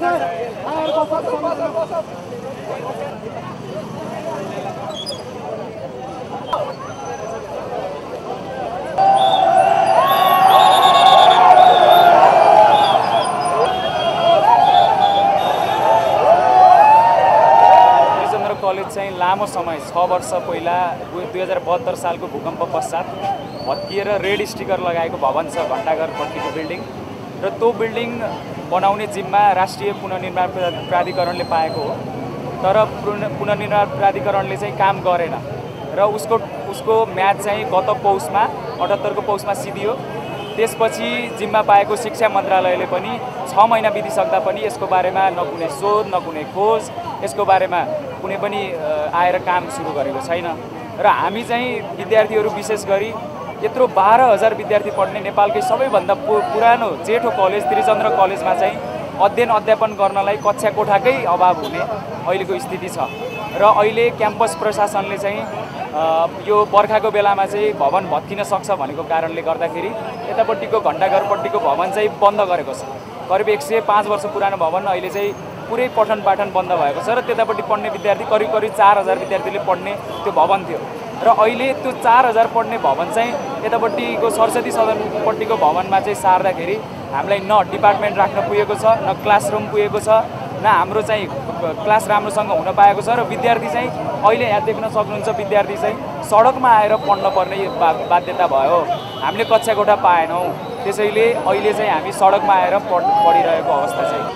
College चाहिँ लामो समय 6 वर्ष पहिला 2072 सालको भूकम्प पश्चात भत्किएर रेड स्टिकर लगाएको भवन छ घण्टाघरपट्टिको बिल्डिङ र त्यो बिल्डिङ बनाउने जिम्मा राष्ट्रिय पुनर्निर्माण प्राधिकरणले पाएको हो। तर पुनर्निर्माण प्राधिकरणले चाहिँ काम गरेन र उसको म्याद चाहिँ गत पौषमा 78 को पौषमा सिधियो। त्यसपछि जिम्मा पाएको शिक्षा मन्त्रालयले पनि 6 महिना बितिसक्दा पनि यसको बारेमा न कुनै शोध न कुनै खोज यसको बारेमा कुनै पनि आएर काम सुरु गरेको छैन। र हामी चाहिँ विद्यार्थीहरू विशेष गरी यत्रो 12,000 विद्यार्थी पढ्ने नेपालकै सबैभन्दा पुरानो जेठो कलेज त्रिचन्द्र कलेजमा चाहिँ अध्ययन अध्यापन गर्नलाई कक्षा कोठाकै अभाव हुने अहिलेको स्थिति छ। र अहिले क्याम्पस प्रशासनले चाहिँ यो बर्खाको बेलामा चाहिँ भवन भत्किन सक्छ भनेको कारणले गर्दाखेरि यतापट्टिको घण्टाघरपट्टिको भवन चाहिँ बन्द गरेको छ। करिब 105 वर्ष पुरानो भवन अहिले चाहिँ पुरै पठन पाठन बन्द भएको छ र त्यतापट्टि पढ्ने विद्यार्थी करिब 4000 विद्यार्थीले पढ्ने त्यो भवन थियो। र अहिले त्यो 4000 पढ्ने भवन चाहिँ यतापट्टिको सरस्वती सदनपट्टिको भवनमा चाहिँ सार्दाखेरि हामीलाई न डिपार्टमेन्ट राख्न पुगेको छ न क्लासरुम पुगेको छ न हाम्रो चाहिँ क्लास राम्रोसँग हुन पाएको छ। र विद्यार्थी चाहिँ अहिले यहाँ देख्न सक्नुहुन्छ विद्यार्थी चाहिँ सडकमा आएर पढ्न पर्ने बाध्यता भयो। हामीले कक्षा कोठा पाएनौँ, त्यसैले अहिले चाहिँ हामी सडकमा आएर पढिरहेको अवस्था चाहिँ